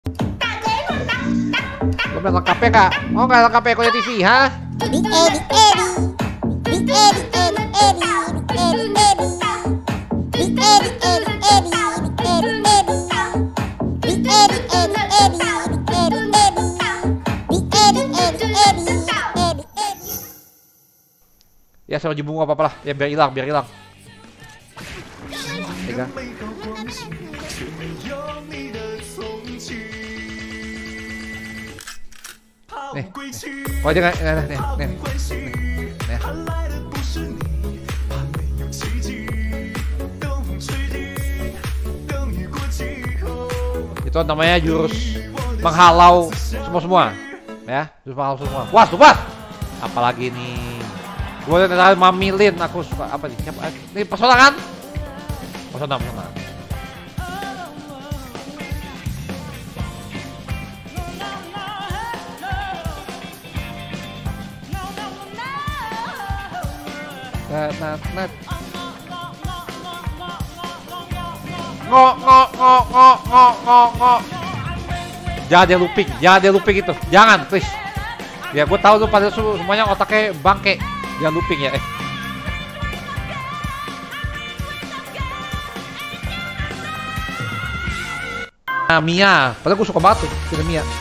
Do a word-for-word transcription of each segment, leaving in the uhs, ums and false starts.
Lo main lengkapnya kak? Mau nggak lengkapnya Koya T V, ha? Big Edi Edi, Big Edi Edi Edi, Big Edi Edi, Big Edi Edi Edi, Big Edi Edi, Big Edi Edi Edi, Big Edi Edi, Big Edi Edi Edi, Edi Edi. Ya sama bunga apa-apa lah, ya biar hilang, biar hilang. Tiga. Nih, nih. Oh dia nggak, nih, nih, nih, nih, nih. Itu namanya jurus menghalau semua semua, ya, jurus menghalau semua. Puas, tuh puas. Apalagi nih, gue udah mamilin, aku suka apa nih? Siapa? Nih pesona kan? Pesona, pesona. Net, net, net. Ngok, ngok, ngok, ngok, ngok, ngok, ngok. Jangan dia looping, jangan dia looping itu. Jangan, please. Ya, gue tahu tuh pada semuanya otaknya bangke. Jangan looping ya, eh. Nah, Mia. Padahal gue suka banget tuh, film Mia.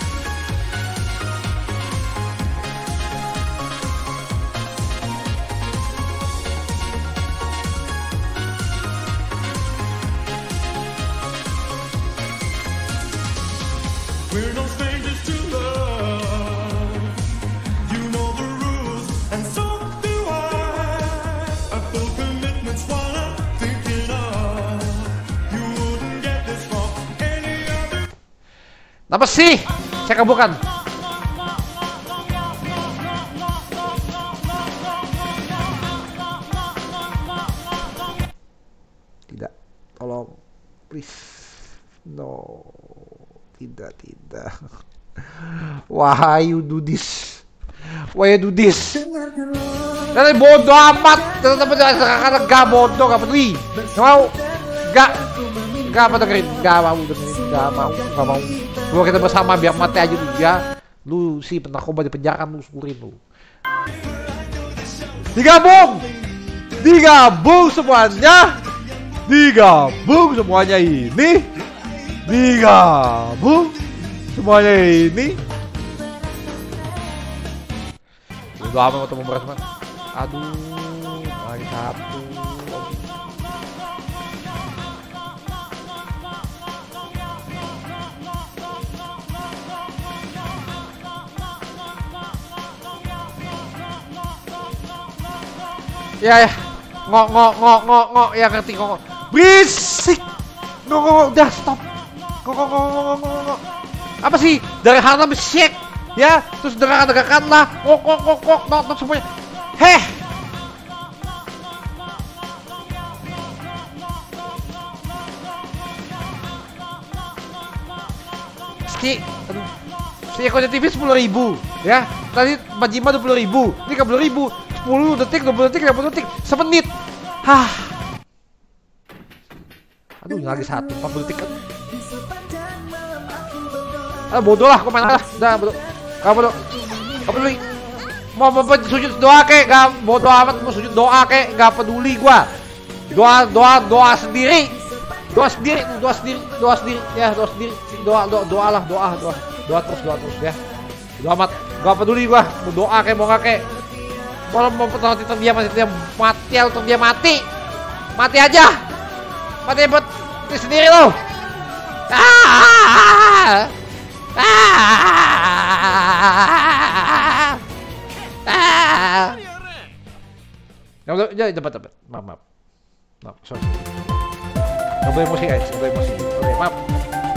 We're no strangers to love. You know the rules, and so do I. I full commitment's what I'm thinking of. You wouldn't get this from any other. Apa sih? Saya kabulkan. Tidak, tolong, please, no. Tidak, tidak. Why you do this? Why you do this? Nanti bodoh amat. Karena gak bodoh, gak peduli. Gak mau. Gak. Gak mau dengerin. Gak mau dengerin. Gak mau. Gak mau. Lu kita bersama biar mati aja lu ya. Lu si penarkoba di penjara lu syukurin lu. Digabung. Digabung semuanya. Digabung semuanya ini. Digabung semuanya ini. Udah amat mau beras man. Aduh, lagi satu. Ya ya, ngok ngok ngok ngok ngok ya ngerti ngok ngok. Berisik. Ngok ngok udah stop. Kok kok kok kok kok apa sih dari Harlem Shake ya terus dengarkan lah kok kok kok kok nonton semuanya heh si aduh si Koya T V sepuluh ribu ya tadi Majima dua puluh ribu ini tiga puluh ribu sepuluh detik dua puluh detik tiga puluh detik semenit hah aduh lagi satu empat puluh detik kan. Ah bodoh lah, kau main lah, dah bodoh. Kamu bodoh, kamu peduli. Mau mau sujud doa kek, gak bodoh amat mau sujud doa kek, gak peduli gua. Doa doa doa sendiri, doa sendiri, doa sendiri, doa sendiri, ya doa sendiri, doa doa doa lah doa doa doa terus doa terus ya. Doa amat, gak peduli gua, mau doa kek mau gak kek. Kalau mau nanti dia mati dia mati atau dia mati, mati aja, mati buat diri sendiri lo. Ah! Ah! Ah! Ya, dapat dapat. Maaf, maaf. Maaf, sorry. Nggak boleh emosi guys, nggak boleh emosi. Oke, maaf.